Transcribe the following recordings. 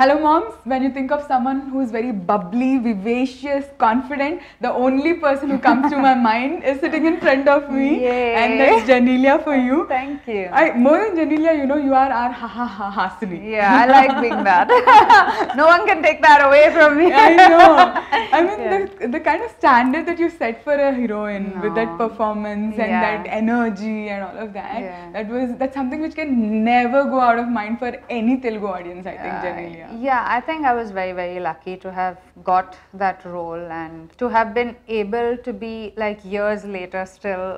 Hello moms, when you think of someone who is very bubbly, vivacious, confident, the only person who comes to my mind is sitting in front of me. Yay. And that's Genelia for you. Thank you. More than Genelia, you know, you are our Hasini. Yeah, I like being that. No one can take that away from me. I know. I mean, the kind of standard that you set for a heroine with that performance and that energy and all of that, that's something which can never go out of mind for any Telugu audience, I think, Genelia. Yeah, I think I was very, very lucky to have got that role and to have been able to be like years later still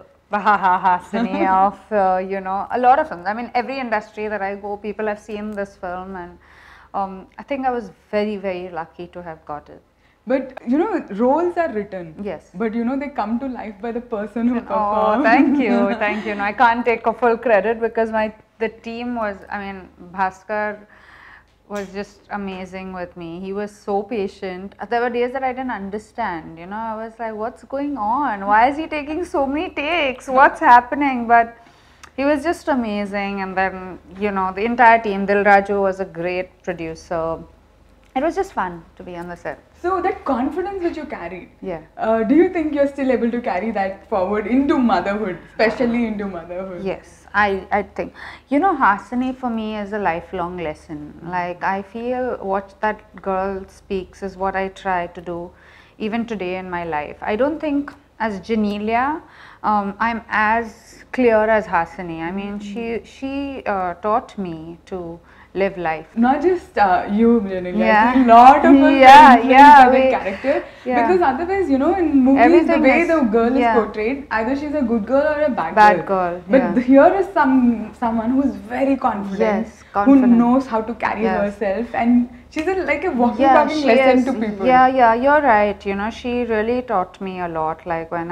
Hasini of, you know, a lot of films. I mean, every industry that I go, people have seen this film, and I think I was very, very lucky to have got it. But you know, roles are written. Yes. But you know, they come to life by the person who Oh, performs. thank you, thank you. No, I can't take a full credit because the team was, I mean, Bhaskar was just amazing with me. He was so patient. There were days that I didn't understand, you know, I was like, what's going on? Why is he taking so many takes? What's happening? But he was just amazing. And then, you know, the entire team, Dil Raju was a great producer. It was just fun to be on the set. So that confidence which you carried, do you think you're still able to carry that forward into motherhood, especially into motherhood? Yes, I think. You know, Hasini for me is a lifelong lesson. Like, I feel what that girl speaks is what I try to do even today in my life. I don't think as Genelia, I'm as clear as Hasini. I mean, she taught me to live life. Not just you, Genelia. I think a lot of us are influenced by that character. Because otherwise, you know, in movies, the way the girl is portrayed, either she's a good girl or a bad girl. But here is someone who is very confident, who knows how to carry herself, and she's like a walking, talking lesson to people. Yeah, you're right. You know, she really taught me a lot. Like when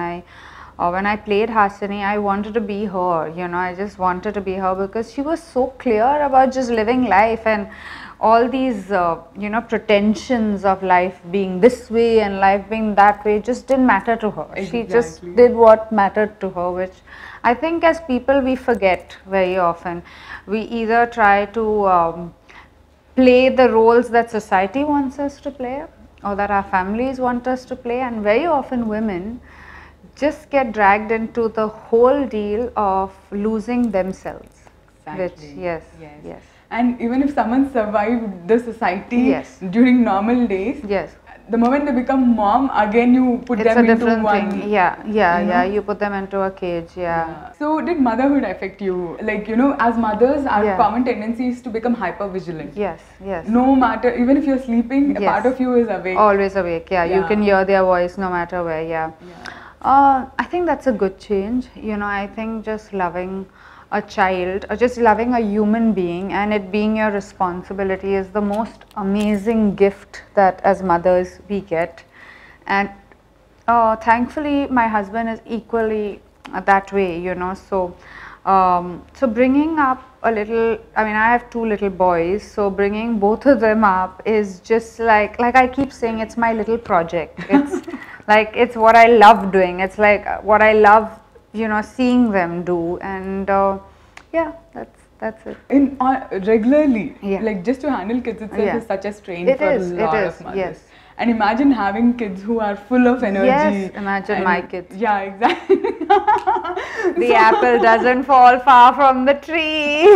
I played Hasini, I wanted to be her, you know, I just wanted to be her because she was so clear about just living life, and all these, you know, pretensions of life being this way and life being that way just didn't matter to her. She just did what mattered to her, which I think as people we forget very often. We either try to play the roles that society wants us to play or that our families want us to play, and very often women just get dragged into the whole deal of losing themselves. Exactly. Which, yes. And even if someone survived the society during normal days, the moment they become mom, again you put them into one. Thing. Yeah, you put them into a cage, So did motherhood affect you? Like, you know, as mothers, our common tendency is to become hyper vigilant. Yes. No matter, even if you're sleeping, a part of you is awake. Always awake, you can hear their voice no matter where, I think that's a good change. You know, I think just loving a child or just loving a human being and it being your responsibility is the most amazing gift that as mothers we get. And thankfully my husband is equally that way, you know. So so bringing up a little, I mean, I have 2 little boys, so bringing both of them up is just like I keep saying, it's my little project. It's like, it's what I love doing. It's like what I love, you know, seeing them do. And that's it. Regularly, like just to handle kids itself is such a strain for a lot of mothers. And imagine having kids who are full of energy. Yes, imagine my kids. Yeah, exactly. The apple doesn't fall far from the tree.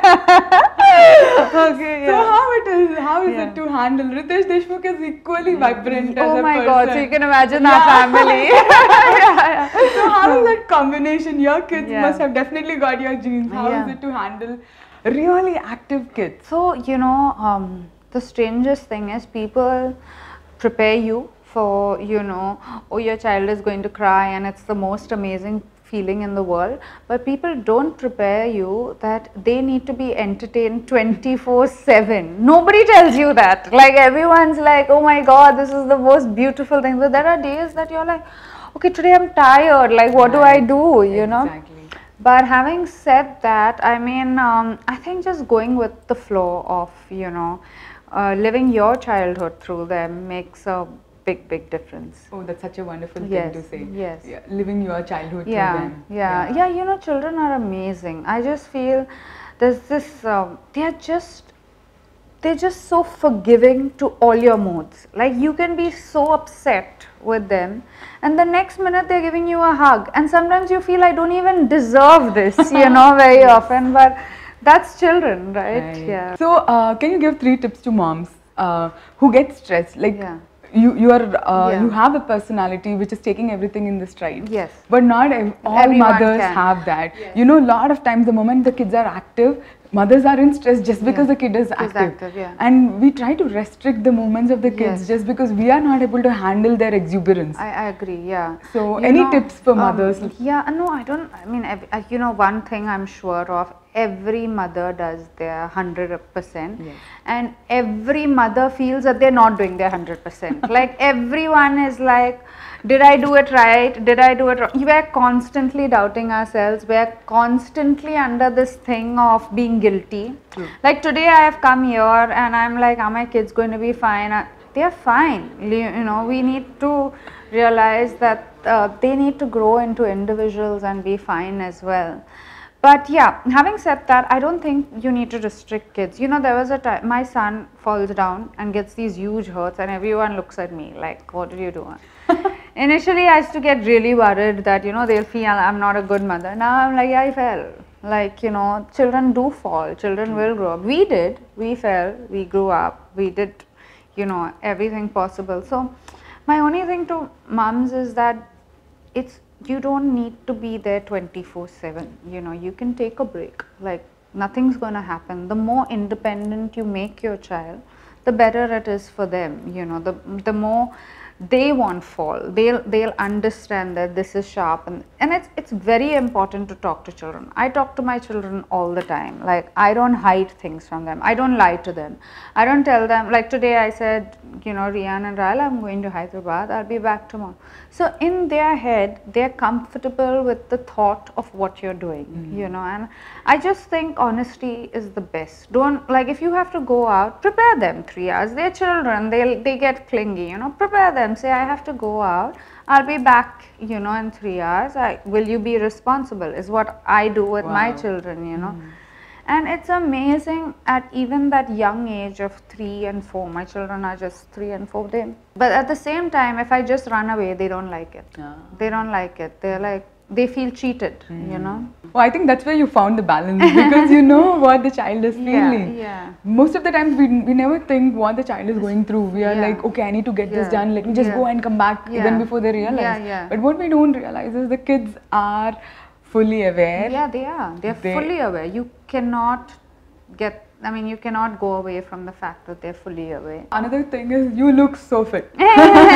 Okay, so how is it to handle? Ritesh Deshmukh is equally vibrant as a person. Oh my God, so you can imagine our family. So how is that combination? Your kids must have definitely got your genes. How is it to handle really active kids? So, you know, the strangest thing is people prepare you for, you know, oh, your child is going to cry and it's the most amazing feeling in the world, but people don't prepare you that they need to be entertained 24/7. Nobody tells you that. Like, everyone's like, oh my God, this is the most beautiful thing, but there are days that you're like, okay, today I'm tired, like what do I do, you know? But having said that, I mean, I think just going with the flow of, you know, living your childhood through them makes a big difference. Oh, that's such a wonderful thing to say. Yes. Yeah, living your childhood through them. Yeah, you know, children are amazing. I just feel there's this, they're just so forgiving to all your moods. Like you can be so upset with them and the next minute they're giving you a hug, and sometimes you feel I don't even deserve this, you know, very yes. often, but that's children, right? Yeah. So can you give 3 tips to moms who get stressed? Like you have a personality which is taking everything in the stride. Yes. But not all everyone mothers have that. Yes. You know, a lot of times the moment the kids are active, mothers are in stress just because the kid is active. And we try to restrict the movements of the kids just because we are not able to handle their exuberance. I agree, yeah. So any tips for mothers? Yeah, no, I don't, I mean, you know, one thing I'm sure of, every mother does their 100%, and every mother feels that they're not doing their 100%. Like everyone is like, did I do it right? Did I do it wrong? We are constantly doubting ourselves. We are constantly under this thing of being guilty. True. Like today I have come here and I'm like, are my kids going to be fine? They are fine. You know, we need to realize that they need to grow into individuals and be fine as well. But yeah, having said that, I don't think you need to restrict kids. You know, there was a time my son falls down and gets these huge hurts and everyone looks at me like, what did you do? Initially, I used to get really worried that, you know, they'll feel I'm not a good mother. Now I'm like, yeah, I fell. Like, you know, children do fall. Children will grow up. We did. We fell. We grew up. We did, you know, everything possible. So my only thing to moms is that you don't need to be there 24/7. You know, you can take a break. Like nothing's going to happen. The more independent you make your child, the better it is for them. You know, the more they won't fall. They'll understand that this is sharp, and it's very important to talk to children. I talk to my children all the time. Like I don't hide things from them. I don't lie to them. I don't tell them, like today I said, you know, Rian and Rael, I'm going to Hyderabad, I'll be back tomorrow. So in their head, they're comfortable with the thought of what you're doing, you know, and I just think honesty is the best. Don't, like if you have to go out, prepare them 3 hours. They're children, they get clingy, you know, prepare them, say I have to go out, I'll be back, you know, in 3 hours. Will you be responsible is what I do with my children, you know. And it's amazing at even that young age of 3 and 4, my children are just 3 and 4, but at the same time, if I just run away, they don't like it. They don't like it. They're like, they feel cheated, you know. Well, I think that's where you found the balance, because you know what the child is feeling. Most of the times we never think what the child is going through. We are like, okay, I need to get this done, let me just go and come back even before they realize. But what we don't realize is the kids are fully aware. Yeah, they are. They're fully aware. You cannot get, I mean, you cannot go away from the fact that they're fully aware. Another thing is you look so fit. No,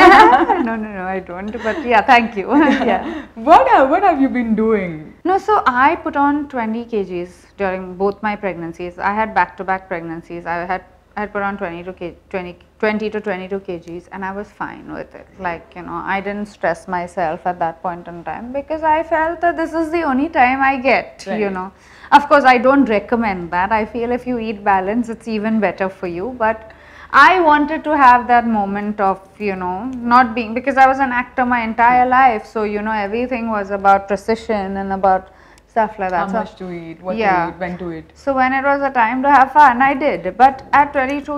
I don't. But yeah, thank you. What have you been doing? No, so I put on 20 kgs during both my pregnancies. I had back-to-back pregnancies. I had put on 20 to 22 kgs and I was fine with it. Like, you know, I didn't stress myself at that point in time because I felt that this is the only time I get, you know. Of course, I don't recommend that. I feel if you eat balance, it's even better for you. But I wanted to have that moment of, you know, not being, because I was an actor my entire life. So, you know, everything was about precision and about stuff like that. How much to eat, what to eat, when to eat. So when it was a time to have fun, I did. But at 22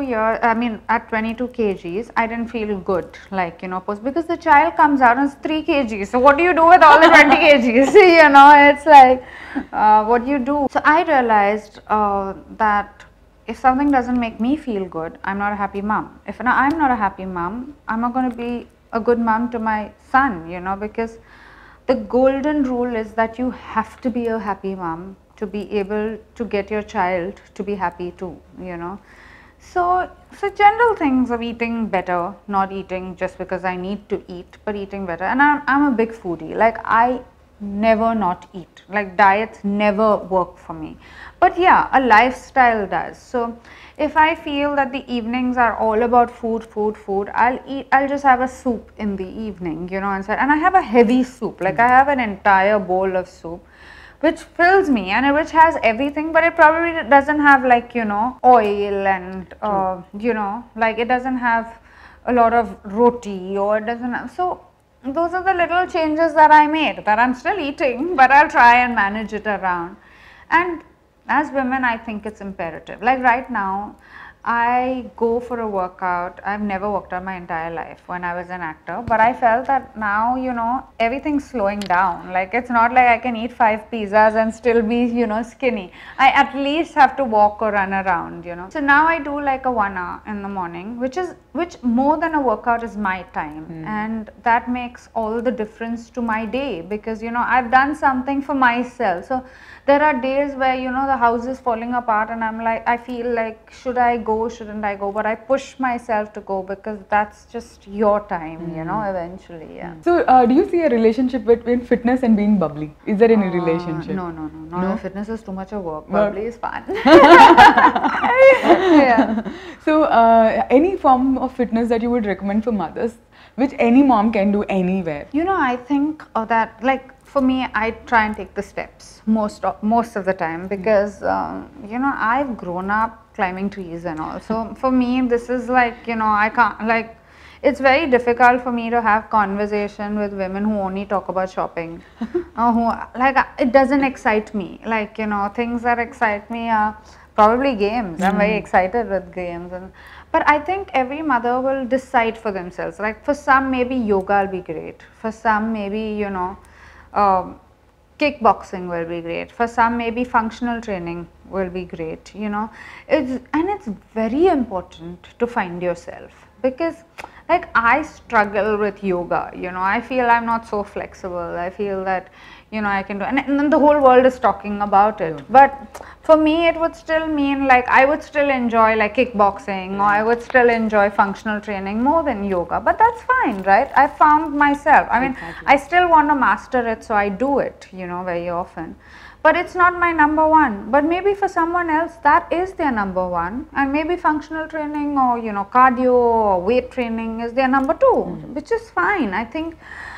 kgs, I didn't feel good, like, you know, because the child comes out and it's 3 kgs. So what do you do with all the 20 kgs? You know, it's like, what do you do? So I realized that if something doesn't make me feel good, I'm not a happy mom. If I'm not a happy mom, I'm not going to be a good mom to my son, you know, because the golden rule is that you have to be a happy mom to be able to get your child to be happy too, you know. So general things of eating better, not eating just because I need to eat, but eating better. And I'm a big foodie. Like I never not eat. Like diets never work for me. But yeah, a lifestyle does. So if I feel that the evenings are all about food, I'll just have a soup in the evening, you know, and I have a heavy soup. Like I have an entire bowl of soup which fills me and which has everything, but it probably doesn't have, like, you know, oil and you know, like it doesn't have a lot of roti, or it doesn't have, so those are the little changes that I made, that I'm still eating, but I'll try and manage it around. And as women, I think it's imperative. Like right now, I go for a workout. I've never worked out my entire life when I was an actor, but I felt that now, you know, everything's slowing down. Like, it's not like I can eat 5 pizzas and still be, you know, skinny. I at least have to walk or run around, you know. So now I do like a 1 hour in the morning, which more than a workout is my time. And that makes all the difference to my day, because, you know, I've done something for myself. So there are days where, you know, the house is falling apart and I'm like, I feel like, should I go, shouldn't I go? But I push myself to go because that's just your time, you know, eventually. Yeah. So do you see a relationship between fitness and being bubbly? Is there any relationship? No, fitness is too much of work. Bubbly is fun. Yeah. So any form of fitness that you would recommend for mothers, which any mom can do anywhere? You know, I think that, like, for me, I try and take the steps most of the time, because you know, I've grown up climbing trees and all. So for me, this is like, you know, I can't, like, it's very difficult for me to have conversation with women who only talk about shopping, or who, like, it doesn't excite me. Like, you know, things that excite me are probably games. I'm very excited with games, but I think every mother will decide for themselves. Like, for some, maybe yoga will be great. For some, maybe, you know, kickboxing will be great. For some, maybe functional training will be great, you know. It's very important to find yourself, because, like, I struggle with yoga, you know. I feel I'm not so flexible. I feel that, you know, I can do, and the whole world is talking about it. But for me, it would still mean, like, I would still enjoy, like, kickboxing, or I would still enjoy functional training more than yoga. But that's fine, right? I found myself. I mean, I still want to master it, so I do it, you know, very often. But it's not my number one. But maybe for someone else, that is their number one. And maybe functional training, or, you know, cardio or weight training is their number two, which is fine. I think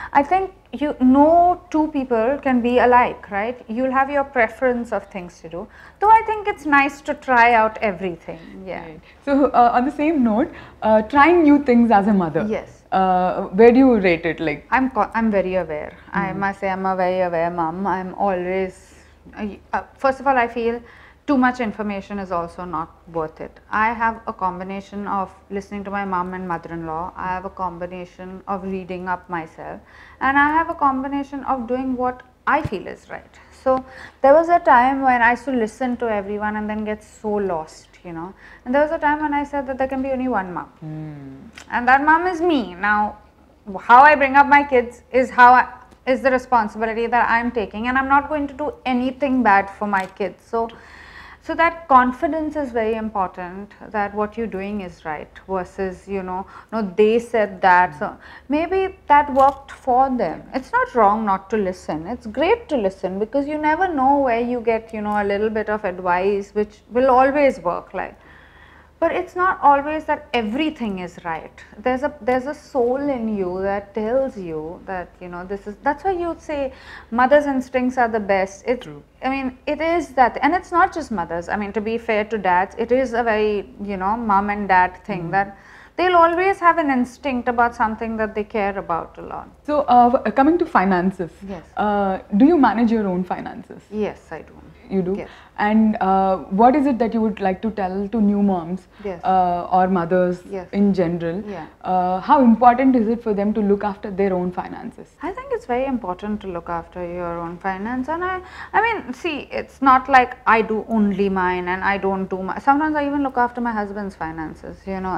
you, no two people can be alike, right? You'll have your preference of things to do. Though I think it's nice to try out everything. Yeah. Right. So on the same note, trying new things as a mother. Yes. Where do you rate it? Like, I'm very aware. I must say, I'm a very aware mom. I'm always, first of all, I feel too much information is also not worth it. I have a combination of listening to my mom and mother-in-law. I have a combination of reading up myself, and I have a combination of doing what I feel is right. So there was a time when I used to listen to everyone and then get so lost, you know. And there was a time when I said that there can be only one mom, and that mom is me. Now, how I bring up my kids is is the responsibility that I'm taking, and I'm not going to do anything bad for my kids. So that confidence is very important, that what you're doing is right, versus, you know, no, they said that, so maybe that worked for them. It's not wrong not to listen. It's great to listen, because you never know where you get, you know, a little bit of advice which will always work, like. But it's not always that everything is right. There's a soul in you that tells you that, you know, that's why you'd say mother's instincts are the best. It's true. I mean, it is that, and it's not just mothers. I mean, to be fair to dads, it is a very, you know, mom and dad thing, that they'll always have an instinct about something that they care about a lot. So coming to finances, yes. Do you manage your own finances? Yes, I do. You do? Yes. And what is it that you would like to tell to new moms, yes. Or mothers, yes. in general? Yeah. How important is it for them to look after their own finances? I think it's very important to look after your own finance, and I mean, see, it's not like I do only mine and I don't do my. Sometimes I even look after my husband's finances. You know,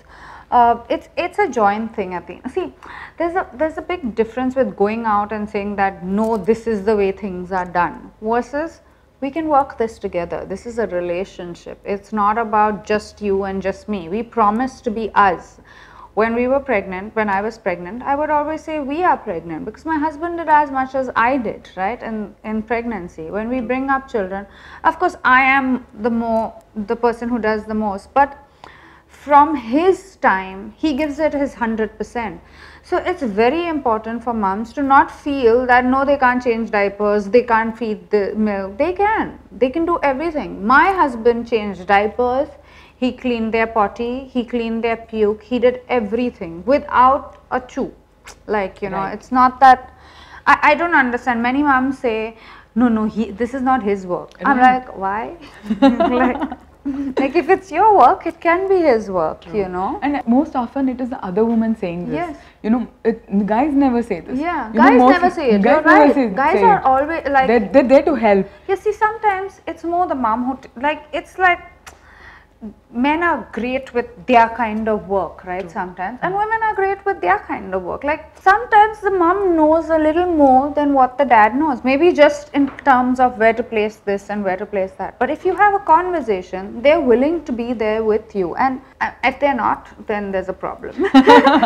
it's a joint thing at the end. See, there's a big difference with going out and saying that no, this is the way things are done, versus we can work this together. This is a relationship. It's not about just you and just me. We promise to be us. When we were pregnant, when I was pregnant, I would always say we are pregnant, because my husband did as much as I did, right, in pregnancy. When we bring up children, of course, I am the person who does the most, but from his time, he gives it his 100%. So it's very important for moms to not feel that no, they can't change diapers, they can't feed the milk. They can do everything. My husband changed diapers, he cleaned their potty, he cleaned their puke, he did everything without a chew. Like, you know, right. It's not that, I don't understand. Many moms say, no, this is not his work. I'm like, why? Like, Like if it's your work, it can be his work, you know. And most often it is the other woman saying this. Yes. You know, guys never say this. Yeah, you know, guys never say it. You're right. Guys are always like... They're there to help. You see, sometimes it's more the mom who... it's like... Men are great with their kind of work, right? Sometimes, and women are great with their kind of work. Like sometimes the mom knows a little more than what the dad knows, maybe just in terms of where to place this and where to place that. But if you have a conversation, they're willing to be there with you, and if they're not, then there's a problem. You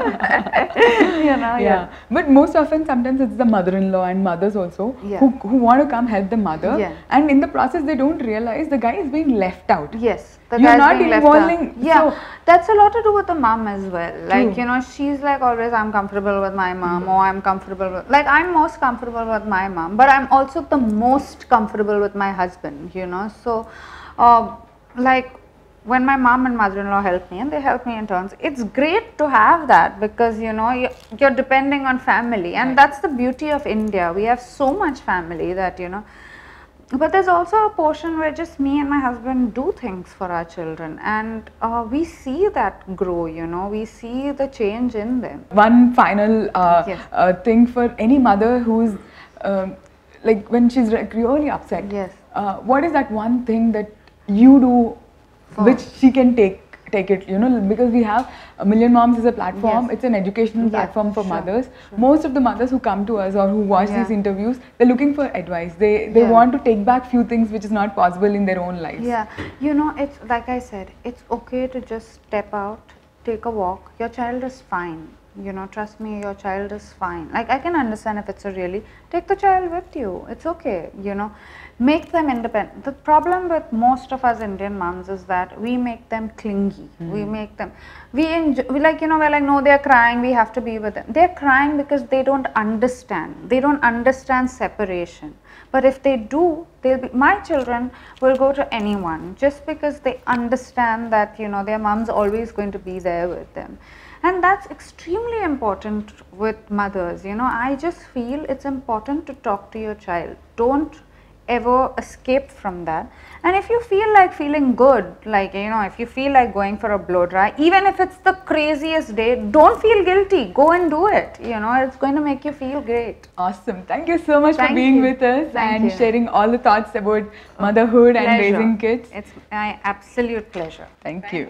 know. Yeah. But most often, sometimes it's the mother-in-law and mothers also who want to come help the mother, and in the process they don't realize the guy is being left out. Yes. You're not involving. Yeah, so that's a lot to do with the mom as well. Like, you know, she's like always, I'm comfortable with my mom, or I'm comfortable with, like, I'm most comfortable with my mom, but I'm also the most comfortable with my husband, you know. So, like, when my mom and mother-in-law help me, and they help me in turns, it's great to have that, because, you know, you're depending on family, and that's the beauty of India. We have so much family that, you know. But there's also a portion where just me and my husband do things for our children, and we see that grow, you know, we see the change in them. One final thing for any mother who's like when she's really upset, what is that one thing that you do which she can take it, you know, because we have Millionmoms is a platform, it's an educational platform for mothers. Most of the mothers who come to us or who watch these interviews, they're looking for advice. They want to take back few things which is not possible in their own lives. Yeah, you know, it's like I said, it's okay to just step out, take a walk. Your child is fine. You know, trust me, your child is fine. Like, I can understand if it's a really, take the child with you. It's okay, you know. Make them independent. The problem with most of us Indian moms is that we make them clingy. We make them, we like, you know, we're like, no, they're crying, we have to be with them. They're crying because they don't understand. They don't understand separation. But if they do, they'll be, my children will go to anyone just because they understand that, you know, their mom's always going to be there with them. And that's extremely important with mothers, you know. I just feel it's important to talk to your child. Don't ever escape from that. And if you feel like feeling good, like, you know, if you feel like going for a blow dry, even if it's the craziest day, don't feel guilty. Go and do it. You know, it's going to make you feel great. Awesome. Thank you so much for being with us and sharing all the thoughts about motherhood and raising kids. It's my absolute pleasure. Thank you.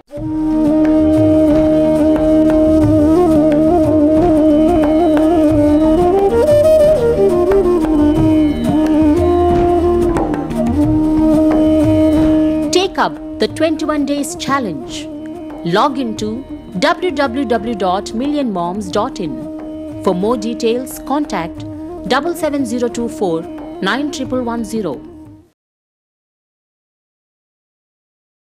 Up the 21 days challenge. Log into www.millionmoms.in. For more details, contact 77024 9110.